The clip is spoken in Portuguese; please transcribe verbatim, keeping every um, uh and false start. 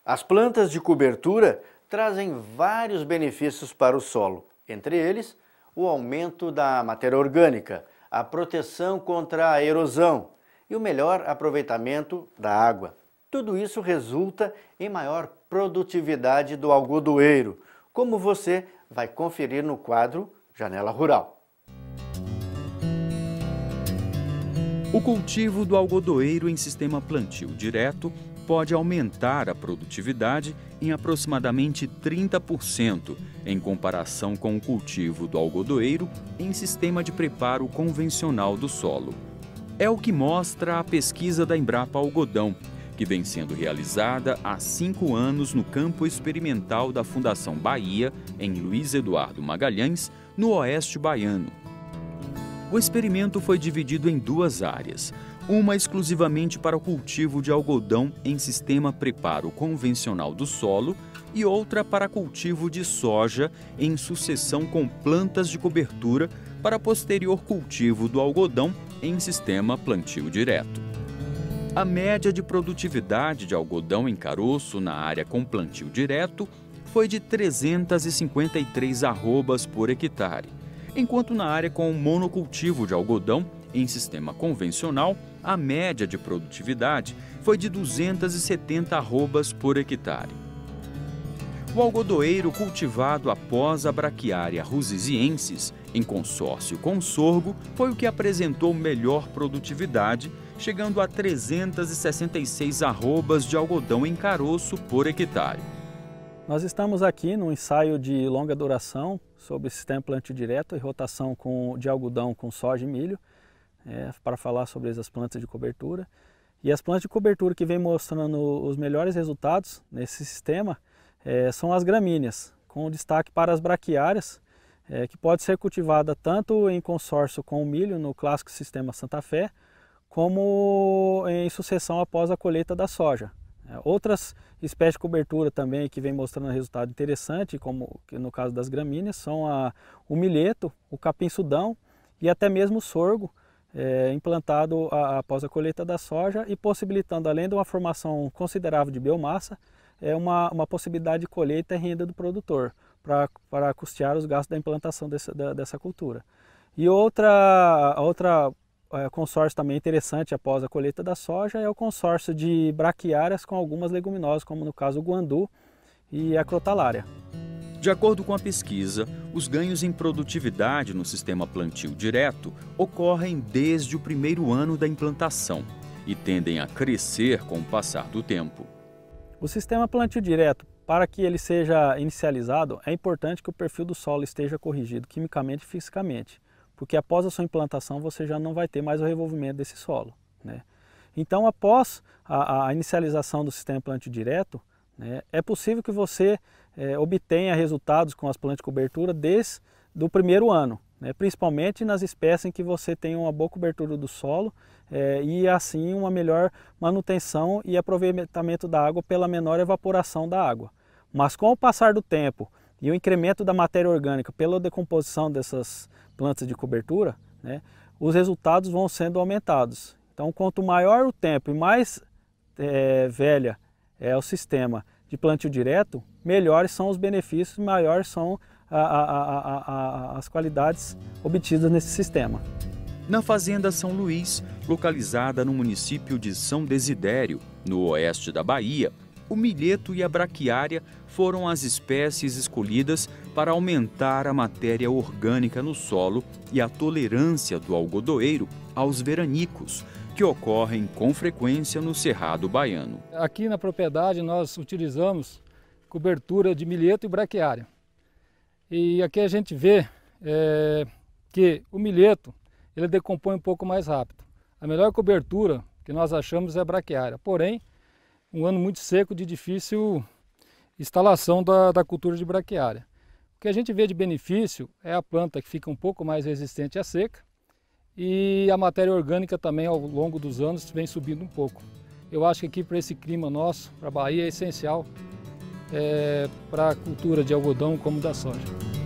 As plantas de cobertura trazem vários benefícios para o solo, entre eles o aumento da matéria orgânica, a proteção contra a erosão e o melhor aproveitamento da água. Tudo isso resulta em maior produtividade do algodoeiro, como você vai conferir no quadro Janela Rural. O cultivo do algodoeiro em sistema plantio direto pode aumentar a produtividade em aproximadamente trinta por cento em comparação com o cultivo do algodoeiro em sistema de preparo convencional do solo. É o que mostra a pesquisa da Embrapa Algodão, que vem sendo realizada há cinco anos no campo experimental da Fundação Bahia, em Luiz Eduardo Magalhães, no Oeste Baiano. O experimento foi dividido em duas áreas, uma exclusivamente para o cultivo de algodão em sistema preparo convencional do solo e outra para cultivo de soja em sucessão com plantas de cobertura para posterior cultivo do algodão em sistema plantio direto. A média de produtividade de algodão em caroço na área com plantio direto foi de trezentas e cinquenta e três arrobas por hectare, enquanto na área com monocultivo de algodão em sistema convencional, a média de produtividade foi de duzentas e setenta arrobas por hectare. O algodoeiro cultivado após a braquiária rusisiensis, em consórcio com sorgo, foi o que apresentou melhor produtividade, chegando a trezentas e sessenta e seis arrobas de algodão em caroço por hectare. Nós estamos aqui num ensaio de longa duração sobre sistema plantio direto e rotação com, de algodão com soja e milho, é, para falar sobre as plantas de cobertura. E as plantas de cobertura que vem mostrando os melhores resultados nesse sistema é, são as gramíneas, com destaque para as braquiárias, é, que pode ser cultivada tanto em consórcio com o milho, no clássico sistema Santa Fé, como em sucessão após a colheita da soja. Outras espécies de cobertura também que vem mostrando resultado interessante, como no caso das gramíneas, são a, o milheto, o capim-sudão e até mesmo o sorgo, é, implantado a, após a colheita da soja e possibilitando, além de uma formação considerável de biomassa, é uma, uma possibilidade de colheita e renda do produtor para custear os gastos da implantação desse, da, dessa cultura. E outra, outra É, consórcio também interessante após a colheita da soja é o consórcio de braquiárias com algumas leguminosas, como no caso o guandu e a crotalária. De acordo com a pesquisa, os ganhos em produtividade no sistema plantio direto ocorrem desde o primeiro ano da implantação e tendem a crescer com o passar do tempo. O sistema plantio direto, para que ele seja inicializado, é importante que o perfil do solo esteja corrigido quimicamente e fisicamente, porque após a sua implantação você já não vai ter mais o revolvimento desse solo, né? Então, após a, a inicialização do sistema plantio direto, né, é possível que você é, obtenha resultados com as plantas de cobertura desde o primeiro ano, né, principalmente nas espécies em que você tem uma boa cobertura do solo é, e assim uma melhor manutenção e aproveitamento da água pela menor evaporação da água. Mas com o passar do tempo e o incremento da matéria orgânica pela decomposição dessas plantas de cobertura, né, os resultados vão sendo aumentados. Então, quanto maior o tempo e mais é, velha é o sistema de plantio direto, melhores são os benefícios, maiores são a, a, a, a, as qualidades obtidas nesse sistema. Na Fazenda São Luís, localizada no município de São Desidério, no oeste da Bahia, o milheto e a braquiária foram as espécies escolhidas para aumentar a matéria orgânica no solo e a tolerância do algodoeiro aos veranicos, que ocorrem com frequência no Cerrado Baiano. Aqui na propriedade nós utilizamos cobertura de milheto e braquiária. E aqui a gente vê é, que o milheto ele decompõe um pouco mais rápido. A melhor cobertura que nós achamos é a braquiária, porém, um ano muito seco de difícil instalação da, da cultura de braquiária. O que a gente vê de benefício é a planta que fica um pouco mais resistente à seca e a matéria orgânica também ao longo dos anos vem subindo um pouco. Eu acho que aqui para esse clima nosso, para a Bahia, é essencial é, para a cultura de algodão como da soja.